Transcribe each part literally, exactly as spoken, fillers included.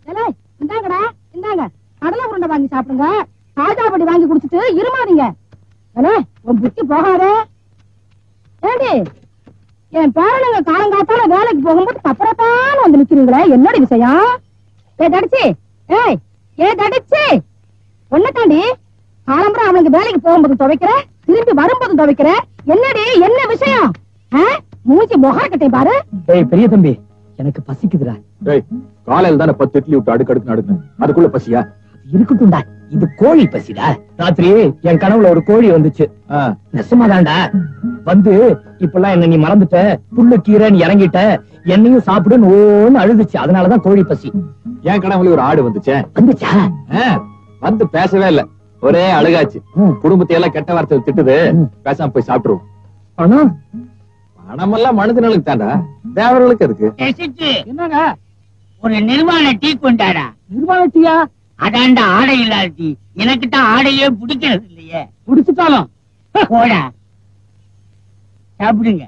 இந்தாங்கடா இந்தாங்க கடலை உருண்டை வாங்கி சாப்பிடுங்க. தாஜாபடி வாங்கி குடிச்சிட்டு இருமாதீங்க. உன் புத்தி போகாதே. ஏண்டி என் பேரனுங்க காலங்காத்தால வேலைக்கு போகும்போது தப்பரத்தான வந்து நிக்கிறீங்களே, என்னோட விஷயம்? ஏ தடிச்சு, ஏய் ஏ தடிச்சு, ஒன்ன தாண்டி காலம்பரம் அவனுக்கு வேலைக்கு போகும்போது துவைக்கிற, திரும்பி வரும்போது துவைக்கிற, என்னடி என்ன விஷயம்? மூஞ்சி முகாக்கட்டை பாரு. ஏய் பெரிய தம்பி, எனக்கு பசிக்குதுடா. ஏய் காலையில தானே பத்து இட்லி விட்டு அடுக்கடுக்கு நடுங்க, அதுக்குள்ள பசியா? இருக்கட்டும்டா, இது கோழி பசிடா. ராத்திரி என் கனவுல ஒரு கோழி வந்துச்சு. நெசமாதான்டா வந்து, இப்பெல்லாம் என்ன நீ மறந்துட்ட, புல்லு கீரை நீ இறங்கிட்ட, என்னையும் சாப்பிடுன்னு ஓன்னு அழுதுச்சு. அதனாலதான் கோழி பசி. என் கனவுல ஒரு ஆடு வந்துச்சே. வந்துச்சா? வந்து பேசவே இல்ல, ஒரே அழுகாச்சு. குடும்பத்தை எல்லாம் கெட்ட வார்த்தை திட்டுது, பேசாம போய் சாப்பிட்டுருவோம். ஆனா பணமெல்லாம் மனுஷனுக்கு தாண்டா, தேவர்களுக்கு இருக்கு. என்னங்க ஒரு நிர்வாண டீ கொண்டாடா. நிர்வாண டீயா? அதாண்டா ஆடை இல்லாத டீ. எனக்கு தான் ஆடையே பிடிக்கிறது இல்லையே. பிடிச்சிட்டாலும் போடா சாப்பிடுங்க.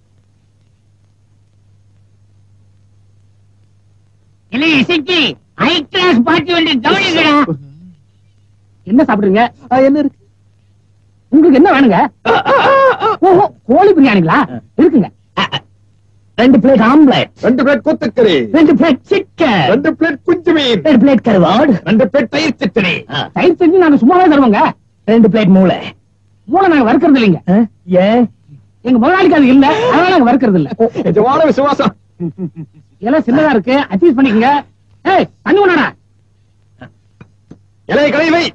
இல்லை இசைக்கு ஹை கிளாஸ் பார்ட்டி வந்து கவனிக்கடா. என்ன சாப்பிடுறீங்க? என்ன இருக்கு உங்களுக்கு? என்ன வேணுங்க? ஓஹோ கோழி பிரியாணிங்களா? இருக்குங்க. ரெண்டு பிளேட் ஆம்லெட், ரெண்டு பிளேட் கொத்துக்கறி, ரெண்டு பிளேட் சிக்கன், ரெண்டு பிளேட் குஞ்சு மீன், ரெண்டு பிளேட் கருவாடு, ரெண்டு பிளேட் தயிர் சட்னி. தயிர் சட்னி நாங்க சும்மாவே தருவோங்க. ரெண்டு பிளேட் மூளை. மூளை நாங்க வறுக்கிறது இல்லைங்க. ஏன்? எங்க முதலாளிக்கு அது இல்ல, அதனால நாங்க வறுக்கிறது இல்ல. நிஜமான விசுவாசம். எல்லாம் சின்னதா இருக்கு, அட்ஜஸ்ட் பண்ணிக்கங்க. ஏய் தண்ணி கொண்டாடா. இலையை கழுவி வை.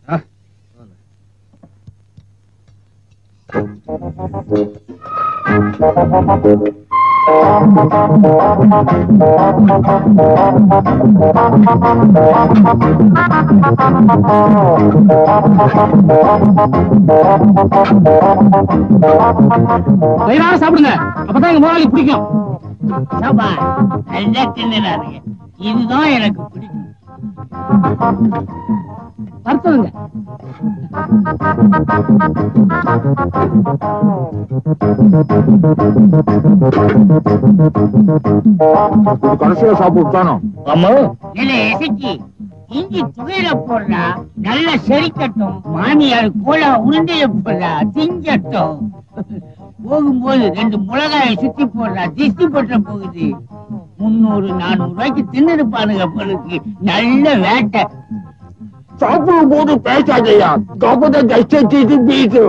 வயிறார சாப்பிடுங்க, அப்பதான் எங்க முதலாளி பிடிக்கும். நல்லா தின்னுறாருங்க, இதுதான் எனக்கு பிடிக்கும். வறுத்ததுங்க. கடைசியா சாப்பிட்டானோ? ஆமா. இல்லை இசைக்கு இஞ்சி துகையில போடுறா, நல்லா செரிக்கட்டும். மாமியார் கோலா உருண்டையில போடுறா, திங்கட்டும். போகும்போது ரெண்டு மிளகாயை சுத்தி போடுறா, திஷ்டி போட்ட போகுது. முன்னூறு நானூறு ரூபாய்க்கு தின்னு இருப்பானுங்க பொழுது. நல்ல வேட்டை. சாப்பிடும் போது பேசாதையா, கப்பதான் கஷ்டத்தை பீட்டு.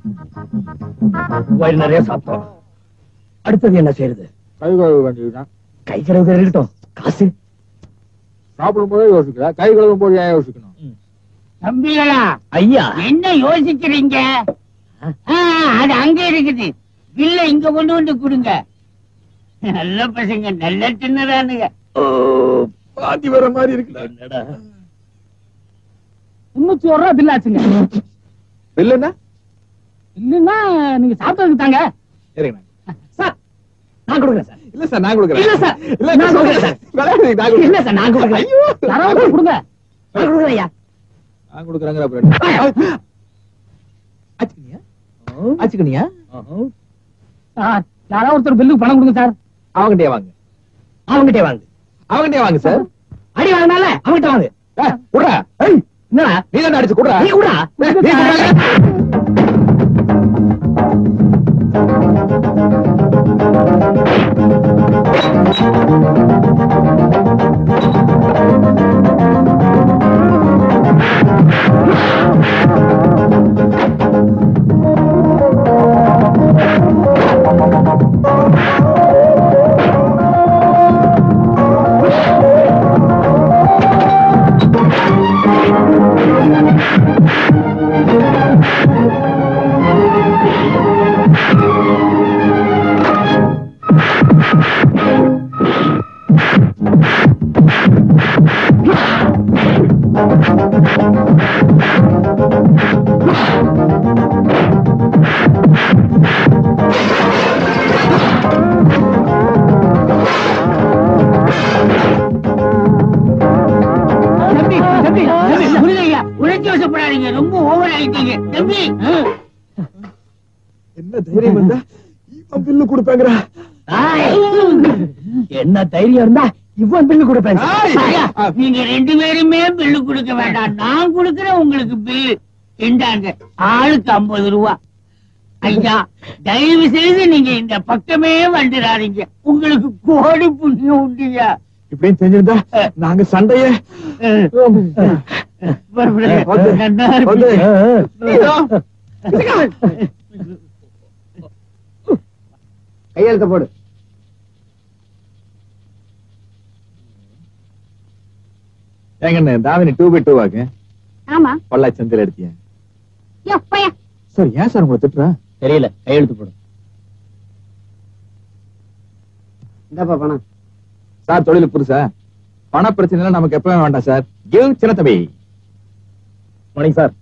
வயிறு நிறைய சாப்பிட்டோம். அடுத்தது என்ன செய்யறது? கை கழுவ வேண்டியதுதான். கை கழுவுறது இருக்கட்டும், காசு சாப்பிடும் போதே யோசிக்கிறா, கை கழுவும் போது ஏன் யோசிக்கணும்? தம்பிகளா ஐயா, என்ன யோசிக்கிறீங்க? அது அங்க இருக்குது, பில்ல இங்க கொண்டு வந்து கொடுங்க. நல்ல பசங்க, நல்ல தின்னுறானுங்க. பாதி வர மாதிரி இருக்குடா. முன்னூத்தி ஒரு ரூபா பில் ஆச்சுங்க. பில் என்ன? இல்லன்னா நீங்க சாப்பிட்டதுக்கு தாங்க. சரிங்க சார் நான் கொடுக்குறேன் சார். இல்ல சார் நான் கொடுக்குறேன். இல்ல சார் இல்ல நான் கொடுக்குறேன் சார். இல்ல சார் நான் கொடுக்குறேன். ஐயோ யாராவது கொடுங்க. நான் கொடுக்குறேன் ஐயா. நான் கொடுக்குறேங்கிற அப்புறம் ஆச்சுக்கனியா? ஆச்சுக்கனியா? சார் யாராவது ஒருத்தர் பில்லுக்கு பணம் கொடுங்க சார். அவங்கிட்டே வாங்க. அவங்கிட்டே வாங்க. அவங்கிட்டே வாங்க சார். அடி வாங்கினால அவங்கிட்ட வாங்க. குடுறா. என்னடா நீ தான் அடிச்சு குடுறா. நீ குடுறா. நீ குடுறா. ரொம்ப ஓவர் ஆயிட்டீங்க தம்பி. என்ன தைரியம் இருந்தா இவன் பில்லு கொடுப்பாங்கடா. என்ன தைரியம் இருந்தா இவன் பில்லு கொடுப்பேன் நீங்க ரெண்டு பேருமே பில்லு கொடுக்க வேண்டாம், நான் கொடுக்கறேன் உங்களுக்கு பில்லு. இந்தாங்க ஆளுக்கு ஐம்பது ரூபா. ஐயா தயவு செய்து நீங்க இந்த பக்கமே வந்துடாதீங்க, உங்களுக்கு கோடி புண்ணியம் உண்டுயா. இப்படின்னு தெரிஞ்சிருந்தா நாங்க சண்டைய கையெழுத்த போடு. ஏங்க தாவினி டூ பை டூ வாக்கு ஆமா பொள்ளாச்சி சந்தையில எடுத்தீங்க. எப்பயா சார் ஏன் சார் உங்களை திட்டுறா? தெரியல, கையெழுத்து போடு. இந்தாப்பா பணம். சார் தொழில் புதுசா, பண பிரச்சனை நமக்கு எப்பவே வேண்டாம் சார். கிவ் சின்ன தம்பி. Morning sir.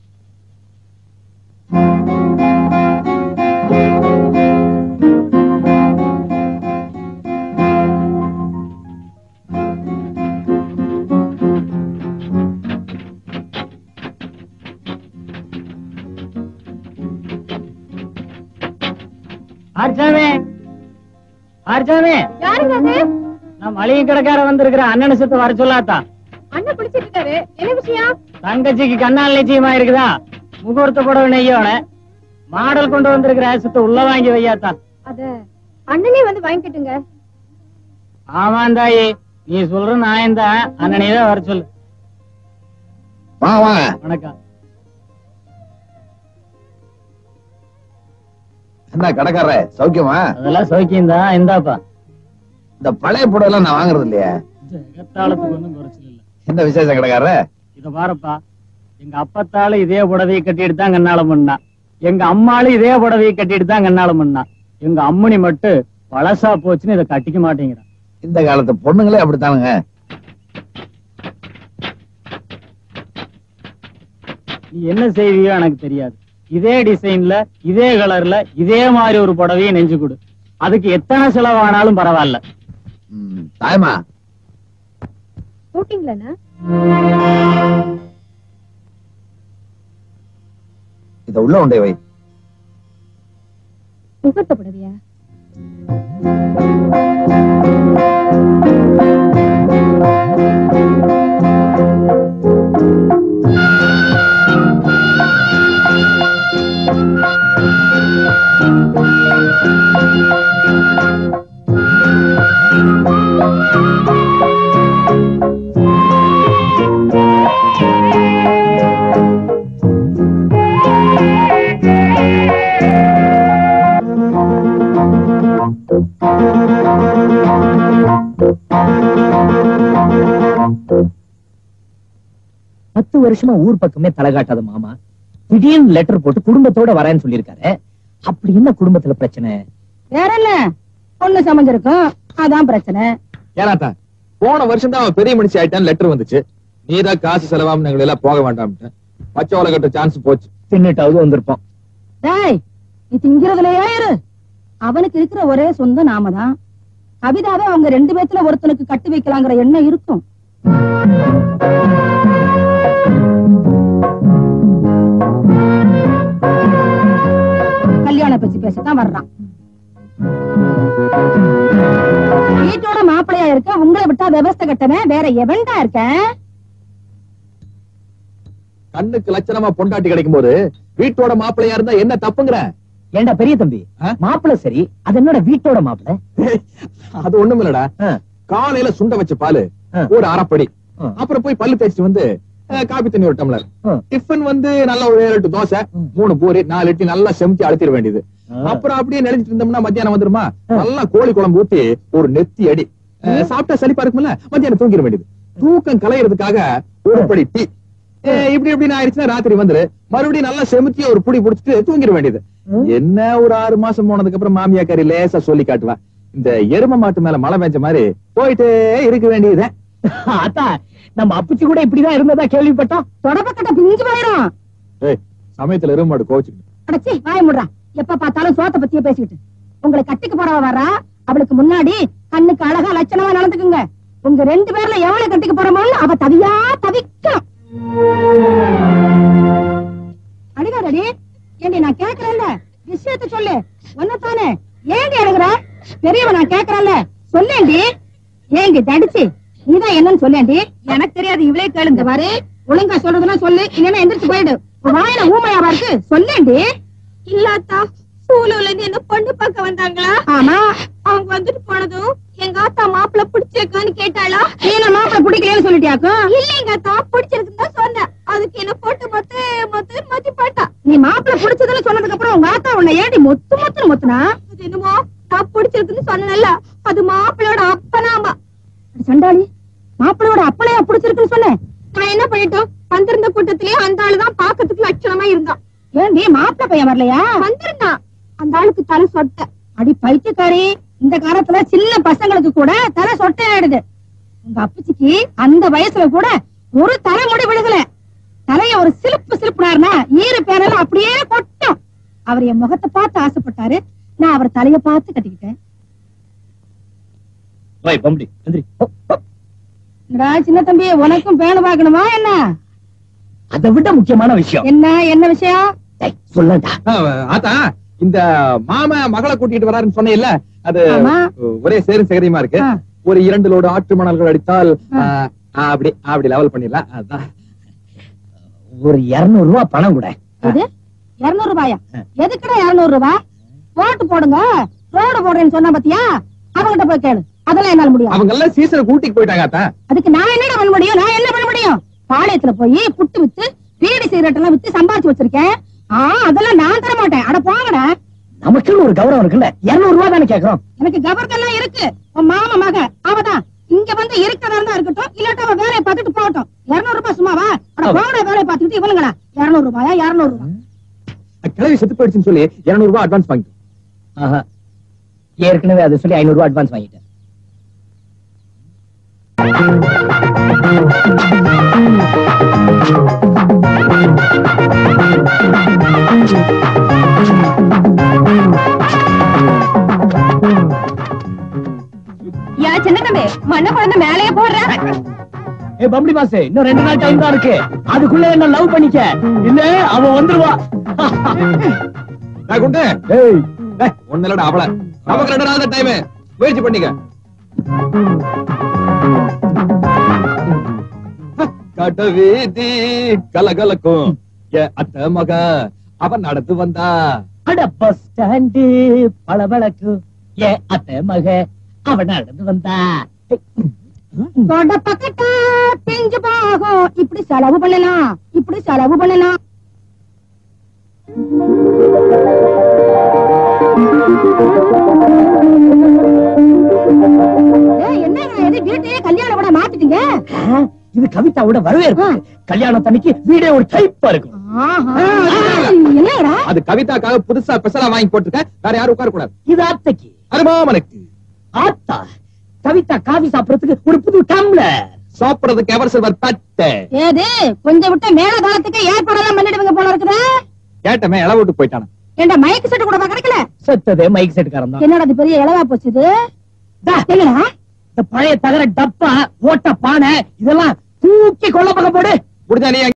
ஆர்ச்சாமே ஆர்ச்சாமே, யாருங்க அது? நான் மளிகை கடைக்கார வந்திருக்கிற அண்ணனை சுத்த வர சொல்லாத்தா. அண்ணன் குளிச்சிட்டு இருக்காரு, என்ன விஷயம்? தங்கச்சிக்கு கண்ணால் நிச்சயமா இருக்குதா? முகூர்த்த புடவை நெய்யோட மாடல் கொண்டு வந்திருக்கிற சுத்த உள்ள வாங்கி வையாத்தா. அத அண்ணனே வந்து வாங்கிட்டுங்க. ஆமாம் தாயி, நீ சொல்ற நாயந்தான், அண்ணனே தான் வர சொல்லு. வணக்கம். என்ன கடைக்கார சௌக்கியமா? அதெல்லாம் சௌக்கியம் தான். இந்தாப்பா. இந்த பழைய புடவை எல்லாம் நான் வாங்குறது இல்லையா? ஜெகத்தாளத்துக்கு ஒண்ணும் குறைச்சல் இல்ல. என்ன விசேஷம் கடைக்கார? இத பாருப்பா, எங்க அப்பத்தாலும் இதே புடவையை கட்டிட்டு தான் கண்ணாலம் பண்ணா, எங்க அம்மாலும் இதே புடவையை கட்டிட்டு தான் கண்ணாலம் பண்ணா. எங்க அம்மனி மட்டும் பழசா போச்சுன்னு இதை கட்டிக்க மாட்டேங்கிறான். இந்த காலத்து பொண்ணுங்களே அப்படித்தானுங்க. நீ என்ன செய்வியோ எனக்கு தெரியாது. இதே டிசைன்ல இதே கலர்ல இதே மாதிரி ஒரு புடவையை நெஞ்சு கொடு, அதுக்கு எத்தனை செலவானாலும் பரவாயில்ல. தாயமா போட்டீங்களா? இத உள்ள உண்டே வை. முகூர்த்த புடவையா? பத்து வருஷமா ஊர் பக்கமே தலை காட்டாத மாமா திடீர்னு லெட்டர் போட்டு குடும்பத்தோட வரேன்னு சொல்லிருக்காரு. அப்படி என்ன குடும்பத்துல பிரச்சனை? வேற என்ன, பொண்ணு சமைஞ்சிருக்கும், அதான் பிரச்சனை. ஏனாத்தா போன வருஷம் தான் அவன் பெரிய மனுஷி ஆயிட்டான்னு லெட்டர் வந்துச்சு. நீதான் காசு செலவாம எங்களை எல்லாம் போக வேண்டாம்ட்டு பச்சோலை கட்ட சான்ஸ் போச்சு. தின்னுட்டாவது வந்திருப்போம். டேய், நீ திங்கிறதுலயே இரு. அவனுக்கு இருக்கிற ஒரே சொந்த நாம தான். கவிதாவே அவங்க ரெண்டு பேத்துல ஒருத்தனுக்கு கட்டி வைக்கலாங்கிற எண்ணம் இருக்கும். கல்யாண பேச்சு பேசத்தான் வர்றான். வீட்டோட மாப்பிளையா இருக்க உங்களை விட்டா விவஸ்தை கட்டவன் வேற எவன்டா இருக்க? கண்ணுக்கு லட்சணமா பொண்டாட்டி கிடைக்கும் போது வீட்டோட மாப்பிள்ளையா இருந்தா என்ன தப்புங்கிற? ஏண்டா பெரிய தம்பி, மாப்பிள்ள சரி, அது என்னோட வீட்டோட மாப்பிள்ள. அது ஒண்ணும் இல்லடா. காலையில சுண்ட வச்ச பாலு ஒரு அரைப்படி, அப்புறம் போய் பல்லு தேய்ச்சிட்டு வந்து காபி தண்ணி ஒரு டம்ளர், டிஃபன் வந்து நல்ல ஒரு ஏழு எட்டு தோசை, மூணு பூரி, நாலு இட்லி நல்லா செமிச்சு அழுத்திட வேண்டியது. அப்புறம் அப்படியே நினைச்சிட்டு இருந்தோம்னா மத்தியானம் வந்துருமா, நல்லா கோழி குழம்பு ஊத்தி ஒரு நெத்தி அடி சாப்பிட்டா சளிப்பா இருக்கும்ல, மத்தியானம் தூங்கிட வேண்டியது. தூக்கம் கலையிறதுக்காக ஒரு படி டீ, இப்படி இப்படின்னு ஆயிடுச்சுன்னா ராத்திரி வந்துரு மறுபடியும் நல்லா செமிச்சி ஒரு புடி புடிச்சிட்டு தூங்கிட வேண்டியது. என்ன ஒரு ஆறு மாசம் போனதுக்கு அப்புறம் மாமியா கறி லேசா சொல்லி காட்டுவா, இந்த எரும மாட்டு மேல மழை பெஞ்ச மாதிரி போயிட்டே இருக்க வேண்டியது. அத்தா நம்ம அப்புச்சி கூட இப்படிதான் இருந்ததா கேள்விப்பட்டோம். தொடப்பக்கட்ட பிஞ்சு போயிரும். சமயத்துல எரும மாடு கோச்சுக்கிட்டு அடச்சி வாய முடுறா. எப்ப பார்த்தாலும் சோத்த பத்தியே பேசிக்கிட்டு. உங்களை கட்டிக்கு போறவ வர்றா, அவளுக்கு முன்னாடி கண்ணுக்கு அழகா லட்சணமா நடந்துக்குங்க. உங்க ரெண்டு பேர்ல எவ்வளவு கட்டிக்கு போறோமோ அவ தவியா தவிக்கும். அடிக்காதடி, ஏண்டி நான் கேக்குறேன்ல, விஷயத்த சொல்லு. ஒன்னதானே ஏண்டி அழுகுற? பெரியவ நான் கேக்குறேன்ல, சொல்லேண்டி. ஏண்டி தடிச்சு நீதான் என்னன்னு சொல்லேண்டி. எனக்கு தெரியாது, இவளே கேளுங்க பாரு. ஒழுங்கா சொல்றதுன்னா சொல்லு, இல்லன்னா எந்திரிச்சு போயிடு. வாயில ஊமையாவா இருக்கு, சொல்லேண்டி. இல்லாத்தா சூலூர்ல இருந்து என்ன பொண்ணு பார்க்க வந்தாங்களா? ஆமா. அவங்க வந்துட்டு போனதும் எங்க ஆத்தா மாப்பிள்ள பிடிச்சிருக்கான்னு கேட்டாளா? நீங்க மாப்பிள்ள பிடிக்கலன்னு சொல்லிட்டியாக்கும்? இல்லைங்க ஆத்தா, பிடிச்சிருக்குன்னு தான் சொன்னேன். அதுக்கு என்ன போட்டு மொத்த மொத்த மொத்தி போட்டா. நீ மாப்பிள்ள பிடிச்சதுன்னு சொன்னதுக்கு அப்புறம் உங்க ஆத்தா உன்னை ஏடி மொத்து மொத்து மொத்துனா? அது என்னமோ நான் பிடிச்சிருக்குன்னு சொன்னேன்ல, அது மாப்பிள்ளையோட அப்பனாமா. சண்டாளி, மாப்பிள்ளையோட அப்பனையா பிடிச்சிருக்குன்னு சொன்னேன். நான் என்ன பண்ணிட்டோம், வந்திருந்த கூட்டத்திலேயே அந்த ஆளுதான் பாக்கிறதுக்கு லட்சணமா இருந்தான். ஏண்டி மாப்பிள்ள பையன் வரலையா? வந்திருந்தான். அந்த ஆளுக்கு தலை சொட்ட. அடி பைத்தியக்காரி, இந்த காலத்துல சின்ன பசங்களுக்கு கூட தலை சொட்டை ஆயிடுது. உங்க அப்பச்சிக்கு அந்த வயசுல கூட ஒரு தலைமுடி விழுகல. தலைய ஒரு சிலுப்பு சிலுப்புனாருன்னா ஈர பேரெல்லாம் அப்படியே கொட்டும். அவர் என் முகத்தை பார்த்து ஆசைப்பட்டாரு, நான் அவர் தலைய பார்த்து கட்டிக்கிட்டேன். சின்ன தம்பி, உனக்கும் பேணு பாக்கணுமா என்ன? அதை விட முக்கியமான விஷயம் என்ன? என்ன விஷயம் சொல்லண்டா? ஆத்தா, இந்த மாமா மகளை கூட்டிட்டு வராருன்னு சொன்னேன்ல, அது ஆமா. ஒரே சேரும் சேகரியமா இருக்கு. ஆ. ஒரு இரண்டு லோடு ஆற்று மணல்கள் அடித்தால் ஆ, அப்படி அப்படி லெவல் பண்ணிடலாம். அதான் ஒரு இருநூறு ரூபாய் பணம் கூட. இது இருநூறு ரூபாயா? எதுக்குடா இருநூறு ரூபாய்? போட்டு போடுங்க, ரோடு போடுறேன்னு சொன்னா பாத்தியா, அவங்கிட்ட போய் கேளு. அதெல்லாம் என்னால முடியும். அவங்க எல்லாம் சீசனை கூட்டிட்டு போயிட்டாங்க ஆத்தா. அதுக்கு நான் என்னடா பண்ண முடியும்? நான் என்ன பண்ண முடியும்? பாளையத்துல போய் புட்டு வித்து பீடி சிகரெட் எல்லாம் வித்து சம்பாதிச்சு வச்சிருக்கேன். ஆ, அதெல்லாம் நான் தர மாட்டேன். அட போங்கடா. நமக்குன்னு ஒரு கௌரவம் இருக்குல்ல, இருநூறு ரூபாய் தானே கேக்குறோம். எனக்கு கபர்க்கெல்லாம் இருக்கு. உன் மாமா மக அவதான் இங்க வந்து இருக்கிறதா இருந்தா இருக்கட்டும், இல்லாட்ட அவ வேலையை பார்த்துட்டு போகட்டும். இருநூறு ரூபாய் சும்மாவா? அட போங்கடா, வேலையை பார்த்துட்டு இவனுங்களா? இருநூறு ரூபாயா? இருநூறு ரூபாய் கிளவி செத்து போயிடுச்சுன்னு சொல்லி இருநூறு ரூபாய் அட்வான்ஸ் வாங்கிட்டோம். ஆஹா, ஏற்கனவே அதை சொல்லி ஐநூறு ரூபாய் அட்வான்ஸ் வாங்கிட்டேன். யா சின்ன தம்பி, மண்ண குழந்தை மேலேயே போடுற. ஏ பம்படி மாசே, இன்னும் ரெண்டு நாள் டைம் தான் இருக்கு. அதுக்குள்ள என்ன லவ் பண்ணிக்க, இல்ல அவ வந்துருவா. நான் குண்டு, ஏய், ஒண்ணு இல்லடா அவள. நமக்கு ரெண்டு நாள் தான் டைம், முயற்சி பண்ணிக்க. கட வீதி கலகலக்கும் என் அத்தை மக அவன் நடந்து வந்தா. அட பஸ் ஸ்டாண்டு பளபளக்கு ஏ அத்தை மக அவன் நடந்து வந்தா. கொட பக்கட்டா பிஞ்சு போகும். இப்படி செலவு பண்ணலாம், இப்படி செலவு பண்ணலாம். என்னங்க இது, வீட்டையே கல்யாண கூட மாத்திட்டீங்க? இது கவிதாவோட வரவேற்பு. கல்யாணத்தன்னைக்கு வீடே ஒரு டைப்பா இருக்கும். என்னடா அது கவிதாக்காக புதுசா ஸ்பெஷலா வாங்கி போட்டுருக்க. வேற யாரும் உட்கார கூடாது. இது அத்தைக்கு. அருமாமனுக்கு ஆத்தா, கவிதா காபி சாப்பிடறதுக்கு ஒரு புது டம்ளர், சாப்பிடறதுக்கு எவர் சில்வர் தட்டை. ஏது கொஞ்சம் விட்ட மேல காலத்துக்கு ஏற்பாடெல்லாம் பண்ணிடுவீங்க போல இருக்குது. கேட்டமே இளவு விட்டு போயிட்டான. ஏண்டா மைக் செட் கூட கிடைக்கல? செத்ததே மைக் செட்டுக்காரன் தான். என்னடா இது பெரிய இளவா போச்சு இது? என்னடா இந்த பழைய தகர டப்பா, ஓட்ட பானை இதெல்லாம் தூக்கி கொள்ள பக்கம் போடு. முடிஞ்சா நீ